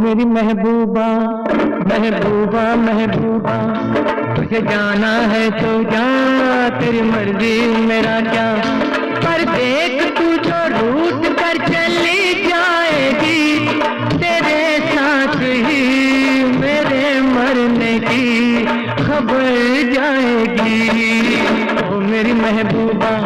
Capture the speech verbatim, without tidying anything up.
मेरी महबूबा महबूबा महबूबा, तुझे जाना है तो जा, तेरी मर्जी मेरा क्या। पर देख तू जो रूठ कर चली जाएगी, तेरे साथ ही मेरे मरने की खबर जाएगी। ओ मेरी महबूबा